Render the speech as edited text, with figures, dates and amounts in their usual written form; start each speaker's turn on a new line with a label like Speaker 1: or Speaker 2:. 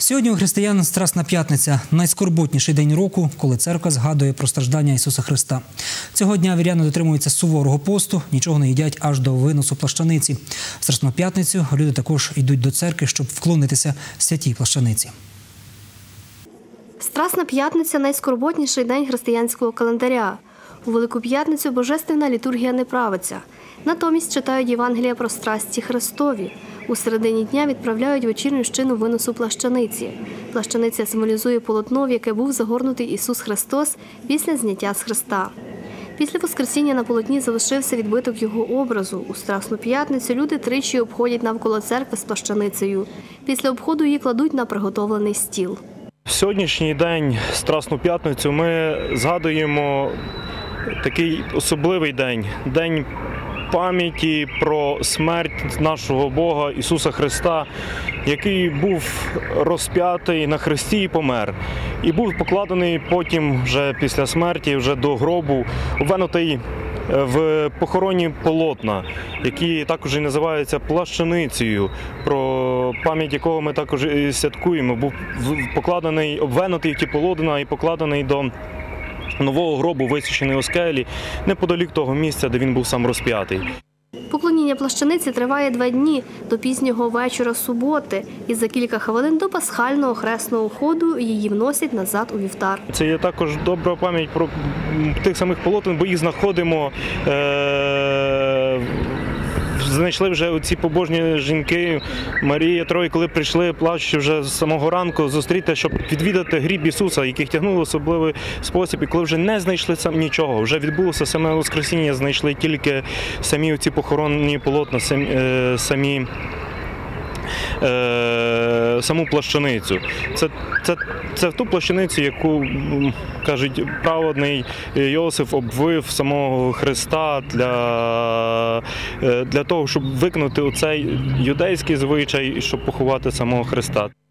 Speaker 1: Сьогодні у християн Страсна п'ятниця – найскорботніший день року, коли церква згадує про страждання Ісуса Христа. Цього дня віряни дотримуються суворого посту, нічого не їдять аж до виносу плащаниці. В Страсну п'ятницю люди також йдуть до церкви, щоб вклонитися святій плащаниці.
Speaker 2: Страсна п'ятниця – найскорботніший день християнського календаря. У Велику п'ятницю божественна літургія не правиться. Натомість читають Євангелія про страсті Христові. У середині дня відправляють вечірню щину виносу плащаниці. Плащаниця символізує полотно, в яке був загорнутий Ісус Христос після зняття з хреста. Після Воскресіння на полотні залишився відбиток його образу. У Страсну п'ятницю люди тричі обходять навколо церкви з плащаницею. Після обходу її кладуть на приготовлений стіл.
Speaker 3: В сьогоднішній день, Страсну п'ятницю, ми згадуємо такий особливий день – день пам'яті про смерть нашого Бога Ісуса Христа, який був розп'ятий на хресті і помер. І був покладений потім, вже після смерті, вже до гробу, обвинутий в похоронні полотна, які також і називаються плащаницею, про пам'ять якого ми також і святкуємо. Був покладений, обвинутий в ті полотна і покладений до нового гробу, висічений у скелі, неподалік того місця, де він був сам розп'ятий.
Speaker 2: Поклоніння плащаниці триває 2 дні – до пізнього вечора суботи. І за кілька хвилин до пасхального хресного ходу її вносять назад у вівтар.
Speaker 3: Це є також добра пам'ять про тих самих полотен, бо їх знаходимо, знайшли вже ці побожні жінки, Марія, Трой, коли прийшли, плачучи вже з самого ранку, зустріти, щоб відвідати гріб Ісуса, яких тягнули особливий спосіб. І коли вже не знайшли нічого, вже відбулося саме Воскресіння, знайшли тільки самі ці похоронні полотна, саму плащаницю. Це ту плащаницю, яку, кажуть, праведний Йосиф обвив самого Христа для того, щоб виконати оцей юдейський звичай, щоб поховати самого Христа.